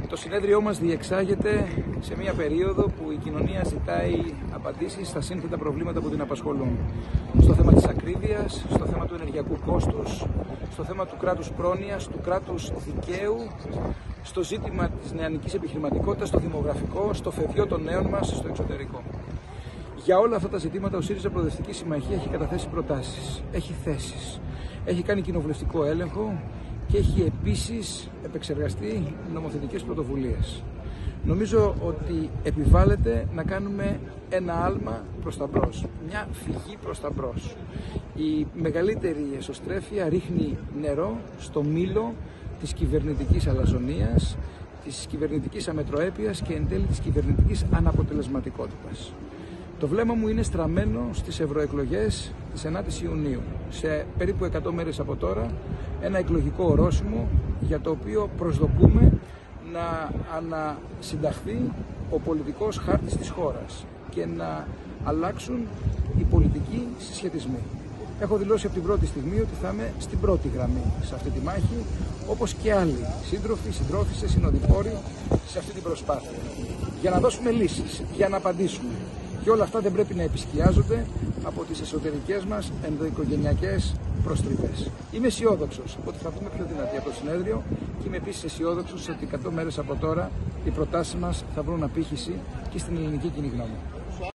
Το συνέδριό μας διεξάγεται σε μια περίοδο που η κοινωνία ζητάει απαντήσεις στα σύνθετα προβλήματα που την απασχολούν. Στο θέμα της ακρίβειας, στο θέμα του ενεργειακού κόστους, στο θέμα του κράτους πρόνοιας, του κράτους δικαίου, στο ζήτημα της νεανικής επιχειρηματικότητας, στο δημογραφικό, στο φευγείο των νέων μας, στο εξωτερικό. Για όλα αυτά τα ζητήματα ο ΣΥΡΙΖΑ Προοδευτική Συμμαχία έχει καταθέσει προτάσεις, έχει θέσεις, έχει κάνει κοινοβουλευτικό έλεγχο και έχει επίσης επεξεργαστεί νομοθετικές πρωτοβουλίες. Νομίζω ότι επιβάλλεται να κάνουμε ένα άλμα προς τα μπρος, μια φυγή προς τα μπρος. Η μεγαλύτερη εσωστρέφεια ρίχνει νερό στο μήλο της κυβερνητικής αλαζονίας, της κυβερνητικής αμετροέπειας και εν τέλει της κυβερνητικής αναποτελεσματικότητας. Το βλέμμα μου είναι στραμμένο στις ευρωεκλογές της 9ης Ιουνίου, σε περίπου 100 μέρες από τώρα, ένα εκλογικό ορόσημο για το οποίο προσδοκούμε να ανασυνταχθεί ο πολιτικός χάρτης της χώρας και να αλλάξουν οι πολιτικοί συσχετισμοί. Έχω δηλώσει από την πρώτη στιγμή ότι θα είμαι στην πρώτη γραμμή σε αυτή τη μάχη, όπως και άλλοι σύντροφοι, συντρόφισσες, συνοδοιπόροι σε αυτή την προσπάθεια. Για να δώσουμε λύσεις, για να απαντήσουμε. Και όλα αυτά δεν πρέπει να επισκιάζονται από τις εσωτερικές μας ενδοοικογενειακές προστριβές. Είμαι αισιόδοξος ότι θα βγούμε πιο δυνατοί από το συνέδριο και είμαι επίσης αισιόδοξος ότι 100 μέρες από τώρα οι προτάσεις μας θα βρουν απήχηση και στην ελληνική κοινή γνώμη.